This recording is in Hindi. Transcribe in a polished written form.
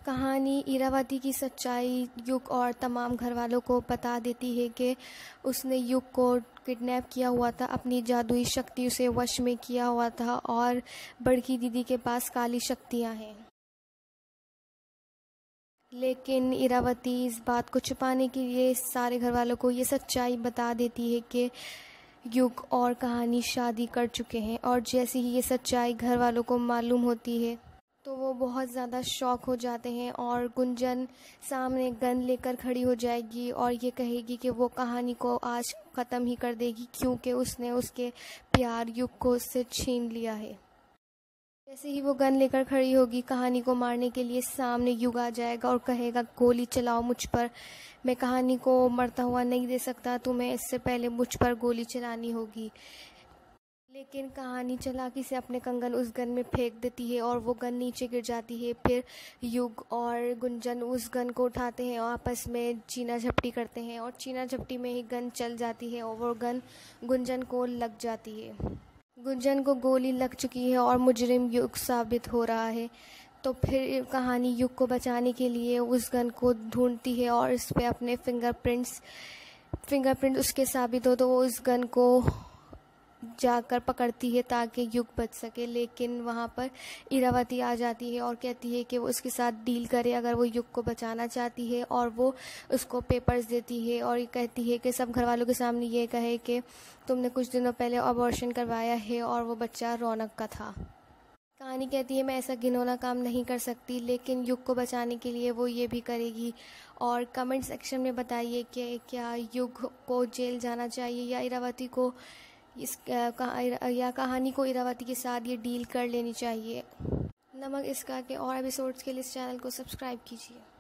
कहानी इरावती की सच्चाई युग और तमाम घरवालों को बता देती है कि उसने युग को किडनैप किया हुआ था, अपनी जादुई शक्ति उसे वश में किया हुआ था और बड़की दीदी के पास काली शक्तियां हैं। लेकिन इरावती इस बात को छुपाने के लिए सारे घरवालों को ये सच्चाई बता देती है कि युग और कहानी शादी कर चुके हैं। और जैसे ही ये सच्चाई घरवालों को मालूम होती है तो वो बहुत ज़्यादा शॉक हो जाते हैं और गुंजन सामने गन लेकर खड़ी हो जाएगी और ये कहेगी कि वो कहानी को आज ख़त्म ही कर देगी क्योंकि उसने उसके प्यार युग को उससे छीन लिया है। जैसे ही वो गन लेकर खड़ी होगी कहानी को मारने के लिए, सामने युग आ जाएगा और कहेगा गोली चलाओ मुझ पर, मैं कहानी को मरता हुआ नहीं दे सकता, तुम्हें इससे पहले मुझ पर गोली चलानी होगी। लेकिन कहानी चालाकी से अपने कंगन उस गन में फेंक देती है और वो गन नीचे गिर जाती है। फिर युग और गुंजन उस गन को उठाते हैं और आपस में चीना झपटी करते हैं और चीना झपटी में ही गन चल जाती है और वो गन गुंजन को लग जाती है। गुंजन को गोली लग चुकी है और मुजरिम युग साबित हो रहा है। तो फिर कहानी युग को बचाने के लिए उस गन को ढूंढती है और इस पे अपने फिंगरप्रिंट उसके साबित हो तो वो उस गन को जाकर पकड़ती है ताकि युग बच सके। लेकिन वहाँ पर इरावती आ जाती है और कहती है कि वो उसके साथ डील करे अगर वो युग को बचाना चाहती है, और वो उसको पेपर्स देती है और ये कहती है कि सब घर वालों के सामने ये कहे कि तुमने कुछ दिनों पहले अबॉर्शन करवाया है और वो बच्चा रौनक का था। कहानी कहती है मैं ऐसा घिनौना काम नहीं कर सकती, लेकिन युग को बचाने के लिए वो ये भी करेगी। और कमेंट सेक्शन में बताइए कि क्या युग को जेल जाना चाहिए या इरावती को या कहानी को इरावती के साथ ये डील कर लेनी चाहिए। नमक इसका के और एपिसोड्स के लिए इस चैनल को सब्सक्राइब कीजिए।